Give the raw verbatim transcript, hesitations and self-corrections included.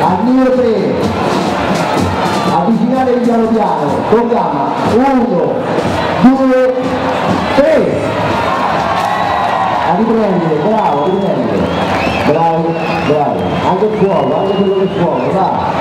al numero tre, avvicinare piano piano, con gamma, uno, due, tre, a riprendere, bravo, riprendere, bravo, bravo, anche il fuoco, anche quello che è fuoco, va.